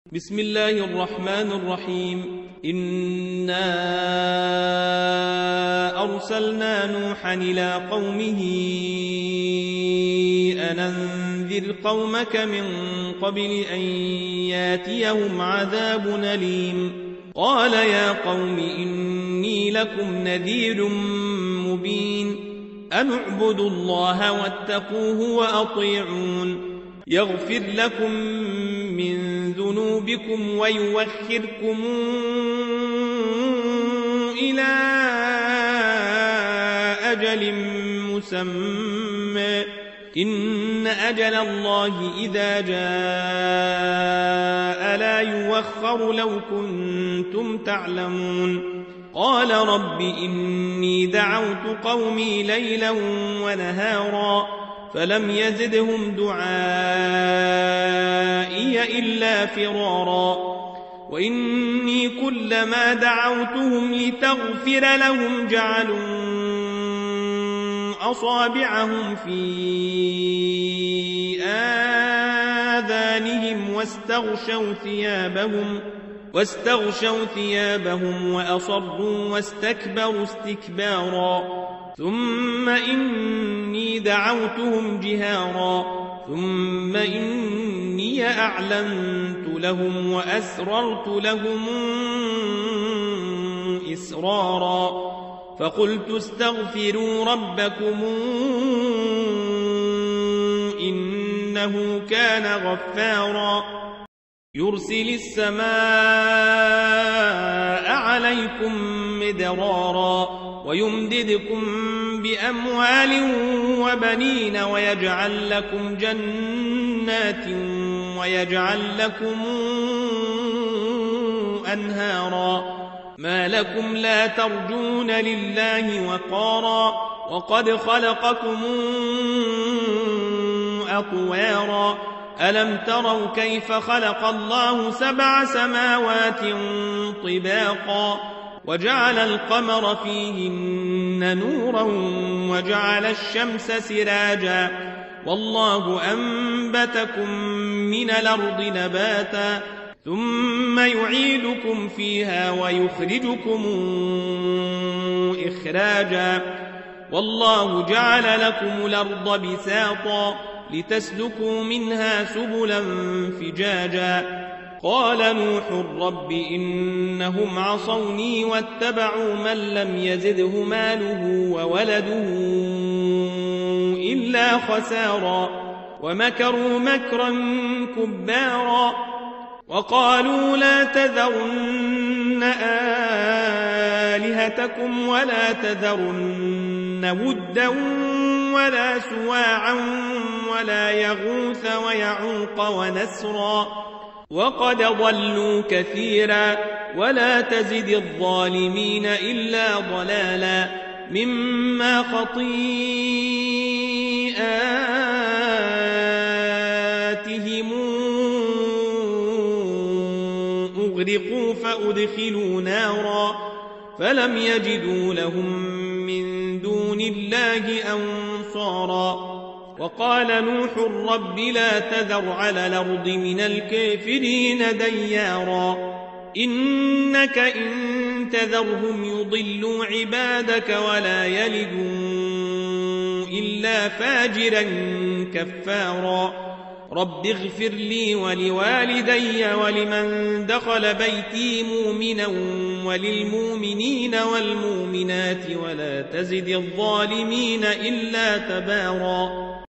بسم الله الرحمن الرحيم. إنا أرسلنا نوحا إلى قومه أن أنذر قومك من قبل أن ياتيهم عذاب أليم. قال يا قوم إني لكم نذير مبين. أن اعبدوا الله واتقوه وأطيعون يغفر لكم من ذنوبكم ويوخركم إلى أجل مسمى إن أجل الله إذا جاء لا يوخر لو كنتم تعلمون. قال رب إني دعوت قومي ليلا ونهارا فلم يزدهم دعائي إلا فرارا. وإني كلما دعوتهم لتغفر لهم جعلوا أصابعهم في آذانهم واستغشوا ثيابهم وأصروا واستكبروا استكبارا. ثم إني دعوتهم جهارا ثم إني أعلنت لهم وأسررت لهم إسرارا. فقلت استغفروا ربكم إنه كان غفارا يرسل السماء عليكم مدرارا ويمددكم بأموال وبنين ويجعل لكم جنات ويجعل لكم أنهارا. ما لكم لا ترجون لله وقارا وقد خلقكم أطوارا. ألم تروا كيف خلق الله 7 سماوات طباقا وجعل القمر فيهن نورا وجعل الشمس سراجا والله أنبتكم من الأرض نباتا ثم يعيدكم فيها ويخرجكم إخراجا. والله جعل لكم الأرض بساطا لتسلكوا منها سبلا فجاجا. قال نوح رب إنهم عصوني واتبعوا من لم يزده ماله وولده إلا خسارا ومكروا مكرا كبارا. وقالوا لا تذرن آلهتكم ولا تذرن ودا ولا سواعا ولا يغوث ويعوق ونسرا وقد ضلوا كثيرا ولا تزد الظالمين إلا ضلالا مما خطيئاتهم أغرقوا فأدخلوا نارا فلم يجدوا لهم من دون الله أنصارا. وقال نوح رب لا تذر على الأرض من الكافرين ديارا إنك إن تذرهم يضلوا عبادك ولا يلدوا إلا فاجرا كفارا. رب اغفر لي ولوالدي ولمن دخل بيتي مؤمنا وللمؤمنين والمؤمنات ولا تزد الظالمين إلا تبارا.